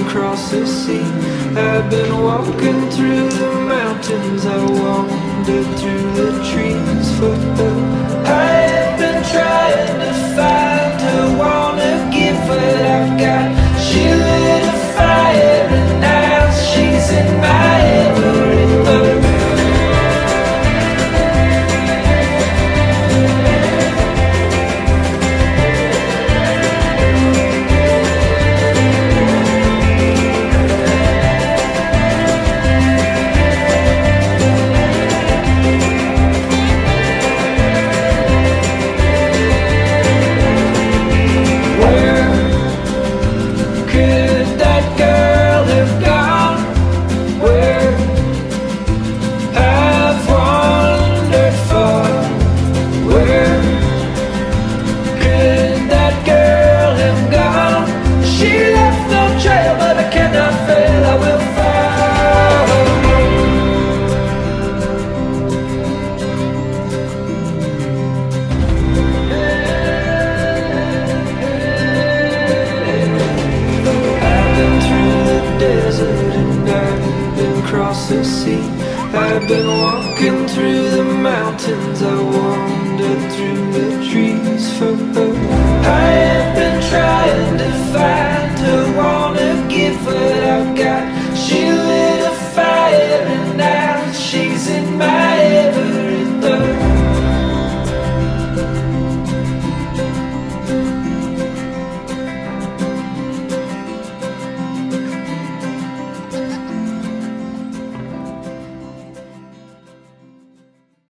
and cross the sea. I've been walking through the mountains, I wandered through the trees for love. I have been trying to find her, wanna give what I've got. She lit a fire and now she's in my every thought. I've been walking through the mountains, I